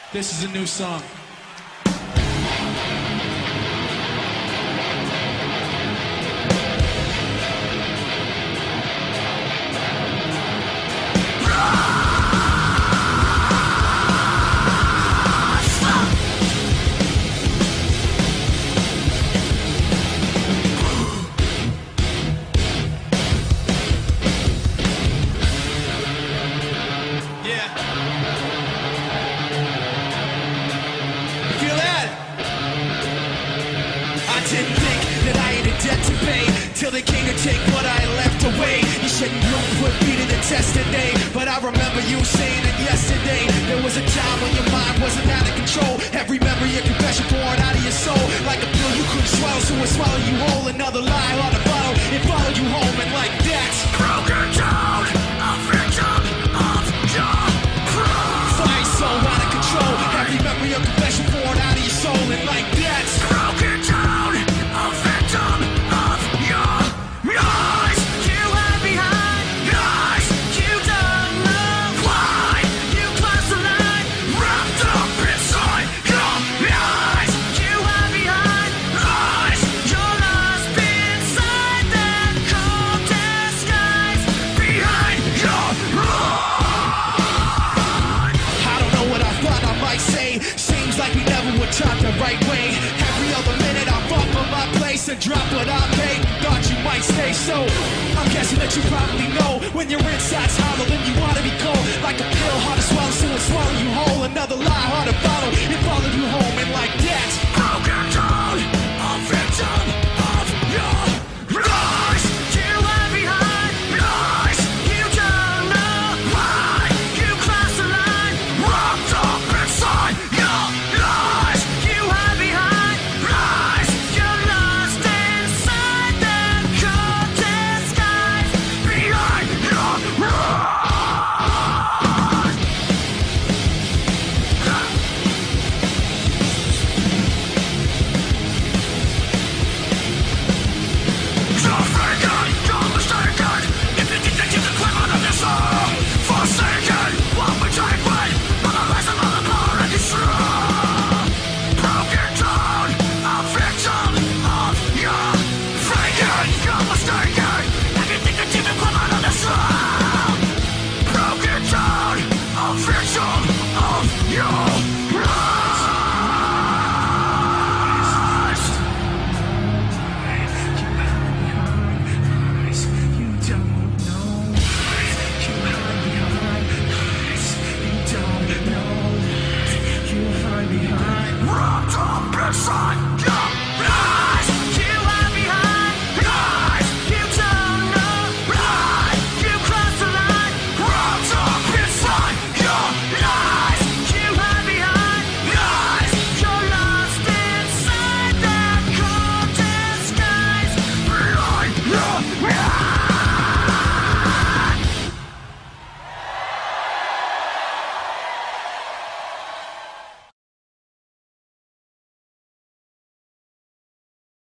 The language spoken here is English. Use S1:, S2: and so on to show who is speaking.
S1: This is a new song.
S2: Didn't think that I had a debt to pay till they came to take what I left away. You shouldn't put me to the test today, but I remember you saying it yesterday. There was a time when your mind wasn't out of control. Every memory of confession poured out of your soul like a pill you couldn't swallow, so it swallowed you whole. Another lie on a bottle, it followed you home, and like that, broken down, a victim of your pride. Fire so out of control. Every memory of confession poured out of your soul, and like that, broken down. Seems like we never were taught the right way. Every other minute I fall from my place and drop what I pay. Thought you might stay, so I'm guessing that you probably know when your inside's hollow and you wanna be cold. Like a pill hard to swallow.